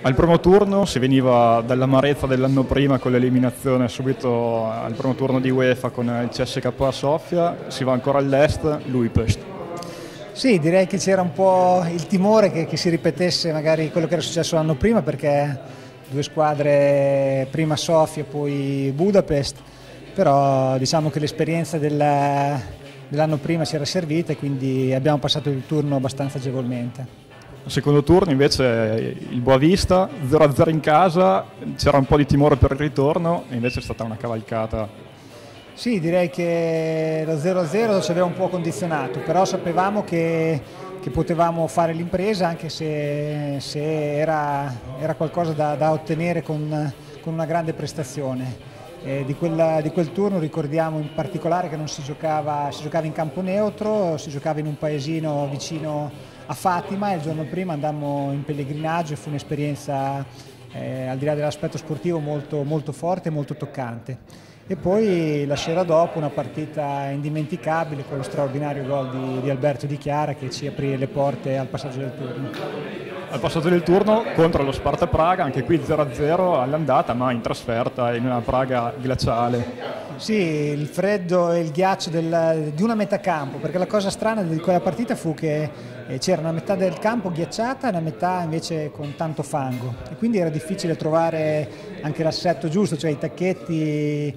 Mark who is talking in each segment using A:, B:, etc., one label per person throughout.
A: Al primo turno si veniva dall'amarezza dell'anno prima con l'eliminazione subito al primo turno di UEFA con il CSKA Sofia, si va ancora all'est, l'Újpest.
B: Sì, direi che c'era un po' il timore che si ripetesse magari quello che era successo l'anno prima, perché due squadre, prima Sofia e poi Budapest, però diciamo che l'esperienza dell'anno prima si era servita e quindi abbiamo passato il turno abbastanza agevolmente.
A: Al secondo turno invece il Boavista 0-0 in casa, c'era un po' di timore per il ritorno e invece è stata una cavalcata.
B: Sì, direi che lo 0-0 ci aveva un po' condizionato, però sapevamo che potevamo fare l'impresa anche se era qualcosa da ottenere con una grande prestazione. Di quel turno ricordiamo in particolare che non si giocava in campo neutro, si giocava in un paesino vicino a Fatima e il giorno prima andammo in pellegrinaggio e fu un'esperienza al di là dell'aspetto sportivo molto, molto forte e molto toccante. E poi la sera dopo una partita indimenticabile con lo straordinario gol di Alberto Di Chiara che ci aprì le porte al passaggio del turno.
A: Al passaggio del turno contro lo Sparta Praga, anche qui 0-0 all'andata, ma in trasferta in una Praga glaciale.
B: Sì, il freddo e il ghiaccio di una metà campo, perché la cosa strana di quella partita fu che c'era una metà del campo ghiacciata e una metà invece con tanto fango e quindi era difficile trovare anche l'assetto giusto, cioè i tacchetti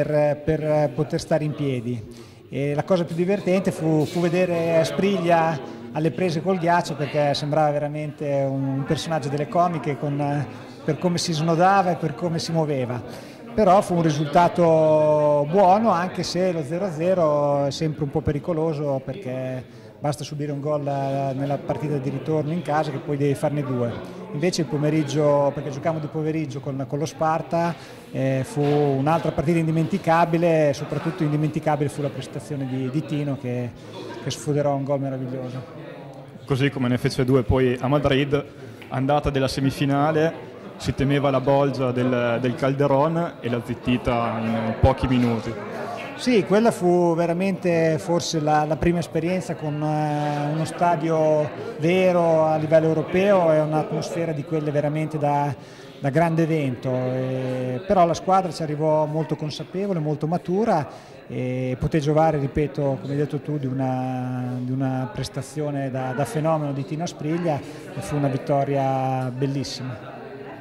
B: per poter stare in piedi. E la cosa più divertente fu vedere Aspriglia alle prese col ghiaccio, perché sembrava veramente un personaggio delle comiche per come si snodava e per come si muoveva. Però fu un risultato buono, anche se lo 0-0 è sempre un po' pericoloso, perché basta subire un gol nella partita di ritorno in casa che poi devi farne due. Invece il pomeriggio, perché giocavamo di pomeriggio con lo Sparta, fu un'altra partita indimenticabile, soprattutto indimenticabile fu la prestazione di Tino che sfoderò un gol meraviglioso.
A: Così come ne fece due poi a Madrid, andata della semifinale, si temeva la bolgia del Calderón e l'ha zittita in pochi minuti.
B: Sì, quella fu veramente forse la prima esperienza con uno stadio vero a livello europeo e un'atmosfera di quelle veramente da grande evento, però la squadra ci arrivò molto consapevole, molto matura e poté giovare, ripeto, come hai detto tu, di una prestazione da fenomeno di Tino Aspriglia e fu una vittoria bellissima.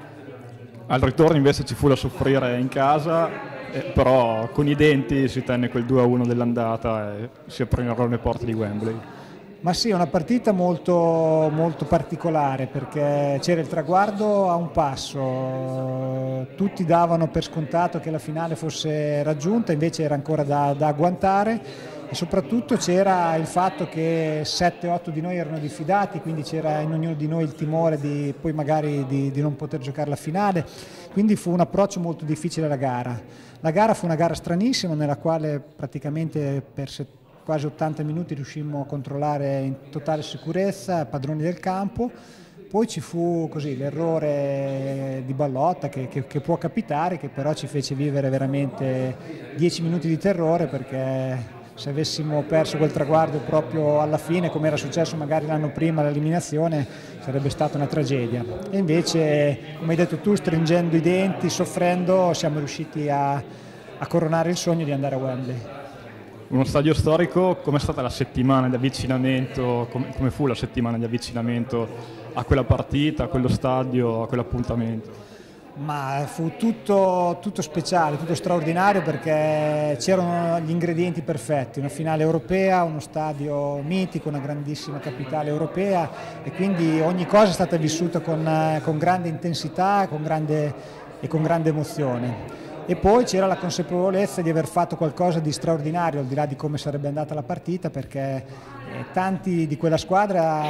A: Al ritorno invece ci fu da soffrire in casa, però con i denti si tenne quel 2-1 dell'andata e si aprirono le porte di Wembley.
B: Ma sì, è una partita molto, molto particolare perché c'era il traguardo a un passo, tutti davano per scontato che la finale fosse raggiunta, invece era ancora da agguantare e soprattutto c'era il fatto che 7-8 di noi erano diffidati, quindi c'era in ognuno di noi il timore di poi magari di non poter giocare la finale, quindi fu un approccio molto difficile alla gara. La gara fu una gara stranissima nella quale praticamente per quasi 80 minuti riuscimmo a controllare in totale sicurezza, padroni del campo. Poi ci fu così l'errore di Ballotta che può capitare, che però ci fece vivere veramente 10 minuti di terrore, perché se avessimo perso quel traguardo proprio alla fine, come era successo magari l'anno prima all'eliminazione, sarebbe stata una tragedia. E invece, come hai detto tu, stringendo i denti, soffrendo, siamo riusciti a coronare il sogno di andare a Wembley.
A: Uno stadio storico, com'è stata la settimana di avvicinamento, come fu la settimana di avvicinamento a quella partita, a quello stadio, a quell'appuntamento?
B: Ma fu tutto speciale, tutto straordinario, perché c'erano gli ingredienti perfetti, una finale europea, uno stadio mitico, una grandissima capitale europea e quindi ogni cosa è stata vissuta con grande intensità e con grande emozione. E poi c'era la consapevolezza di aver fatto qualcosa di straordinario, al di là di come sarebbe andata la partita, perché tanti di quella squadra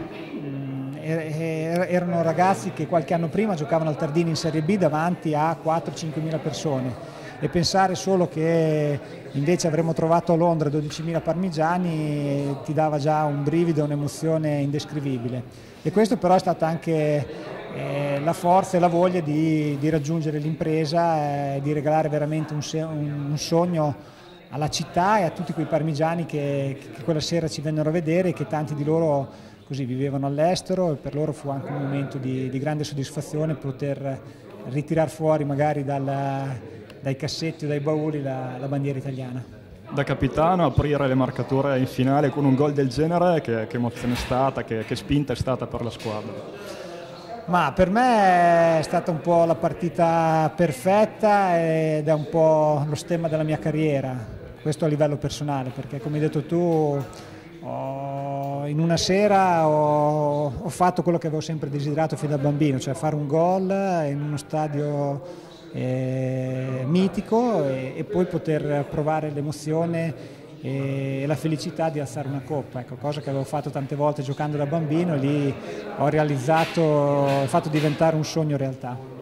B: erano ragazzi che qualche anno prima giocavano al Tardini in Serie B davanti a 4-5 mila persone, e pensare solo che invece avremmo trovato a Londra 12.000 parmigiani ti dava già un brivido, un'emozione indescrivibile. E questo però è stata anche la forza e la voglia di raggiungere l'impresa, di regalare veramente un sogno alla città e a tutti quei parmigiani che quella sera ci vennero a vedere e che tanti di loro così vivevano all'estero, e per loro fu anche un momento di grande soddisfazione poter ritirare fuori magari dai cassetti o dai bauli la bandiera italiana.
A: Da capitano aprire le marcature in finale con un gol del genere, che emozione è stata, che spinta è stata per la squadra?
B: Ma per me è stata un po' la partita perfetta ed è un po' lo stemma della mia carriera, questo a livello personale, perché come hai detto tu in una sera ho fatto quello che avevo sempre desiderato fin da bambino, cioè fare un gol in uno stadio mitico e poi poter provare l'emozione e la felicità di alzare una coppa, ecco, cosa che avevo fatto tante volte giocando da bambino, e lì ho realizzato, ho fatto diventare un sogno realtà.